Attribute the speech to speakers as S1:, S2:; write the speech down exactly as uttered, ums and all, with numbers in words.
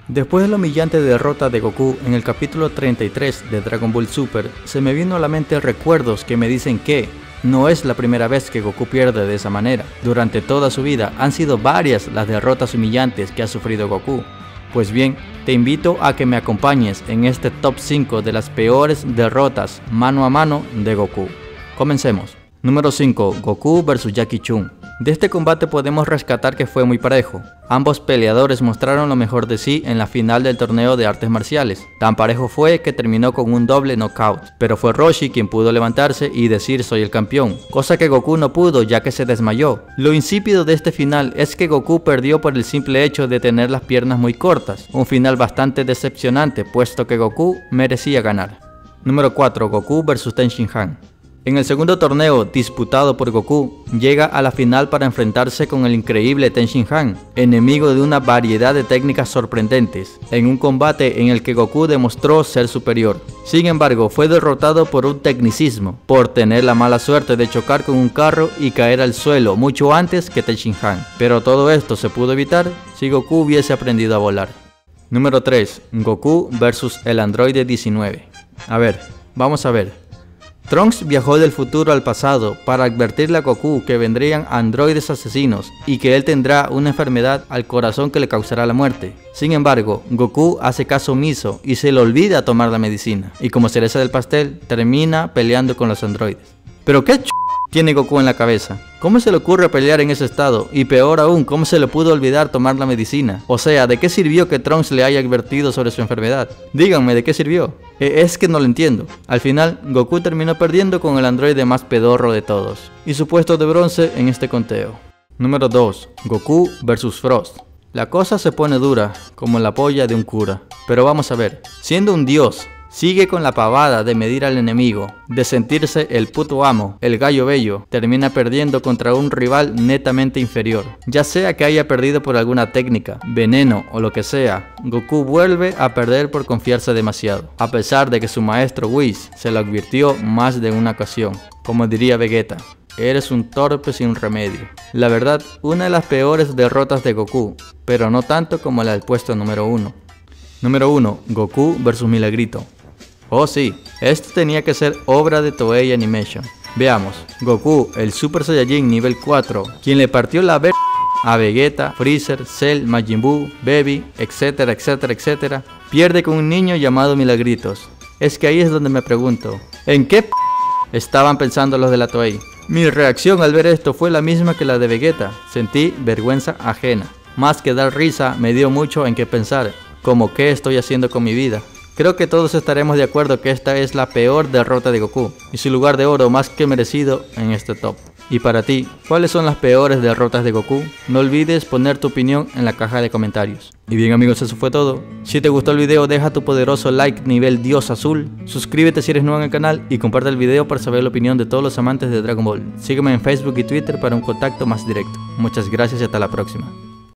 S1: Después de la humillante derrota de Goku en el capítulo treinta y tres de Dragon Ball Super, se me vino a la mente recuerdos que me dicen que no es la primera vez que Goku pierde de esa manera. Durante toda su vida han sido varias las derrotas humillantes que ha sufrido Goku. Pues bien, te invito a que me acompañes en este top cinco de las peores derrotas mano a mano de Goku. Comencemos. Número cinco. Goku versus Jackie Chun. De este combate podemos rescatar que fue muy parejo. Ambos peleadores mostraron lo mejor de sí en la final del torneo de artes marciales. Tan parejo fue que terminó con un doble knockout, pero fue Roshi quien pudo levantarse y decir soy el campeón, cosa que Goku no pudo ya que se desmayó. Lo insípido de este final es que Goku perdió por el simple hecho de tener las piernas muy cortas, un final bastante decepcionante puesto que Goku merecía ganar. Número cuatro. Goku versus Ten Shin Han. En el segundo torneo disputado por Goku, llega a la final para enfrentarse con el increíble Ten Shin Han, enemigo de una variedad de técnicas sorprendentes, en un combate en el que Goku demostró ser superior. Sin embargo, fue derrotado por un tecnicismo, por tener la mala suerte de chocar con un carro y caer al suelo mucho antes que Ten Shin Han. Pero todo esto se pudo evitar si Goku hubiese aprendido a volar. Número tres. Goku versus el androide diecinueve. A ver, vamos a ver. Trunks viajó del futuro al pasado para advertirle a Goku que vendrían androides asesinos y que él tendrá una enfermedad al corazón que le causará la muerte. Sin embargo, Goku hace caso omiso y se le olvida tomar la medicina, y como cereza del pastel, termina peleando con los androides. ¿Pero qué ch... tiene Goku en la cabeza? ¿Cómo se le ocurre pelear en ese estado? Y peor aún, ¿cómo se le pudo olvidar tomar la medicina? O sea, ¿de qué sirvió que Trunks le haya advertido sobre su enfermedad? Díganme, ¿de qué sirvió? Eh, es que no lo entiendo. Al final, Goku terminó perdiendo con el androide más pedorro de todos, y su puesto de bronce en este conteo. Número dos. Goku versus Frost. La cosa se pone dura, como la polla de un cura. Pero vamos a ver, siendo un dios, sigue con la pavada de medir al enemigo, de sentirse el puto amo, el gallo bello, termina perdiendo contra un rival netamente inferior. Ya sea que haya perdido por alguna técnica, veneno o lo que sea, Goku vuelve a perder por confiarse demasiado, a pesar de que su maestro Whis se lo advirtió más de una ocasión. Como diría Vegeta, eres un torpe sin remedio. La verdad, una de las peores derrotas de Goku, pero no tanto como la del puesto número uno. Número uno. Goku versus Milagrito. Oh sí, esto tenía que ser obra de Toei Animation. Veamos, Goku, el Super Saiyajin nivel cuatro, quien le partió la ver a Vegeta, Freezer, Cell, Majin Buu, Baby, etcétera, etcétera, etcétera, pierde con un niño llamado Milagritos. Es que ahí es donde me pregunto, ¿en qué p estaban pensando los de la Toei? Mi reacción al ver esto fue la misma que la de Vegeta, sentí vergüenza ajena. Más que dar risa, me dio mucho en qué pensar, como qué estoy haciendo con mi vida. Creo que todos estaremos de acuerdo que esta es la peor derrota de Goku y su lugar de oro más que merecido en este top. Y para ti, ¿cuáles son las peores derrotas de Goku? No olvides poner tu opinión en la caja de comentarios. Y bien amigos, eso fue todo. Si te gustó el video, deja tu poderoso like nivel Dios Azul, suscríbete si eres nuevo en el canal y comparte el video para saber la opinión de todos los amantes de Dragon Ball. Sígueme en Facebook y Twitter para un contacto más directo. Muchas gracias y hasta la próxima.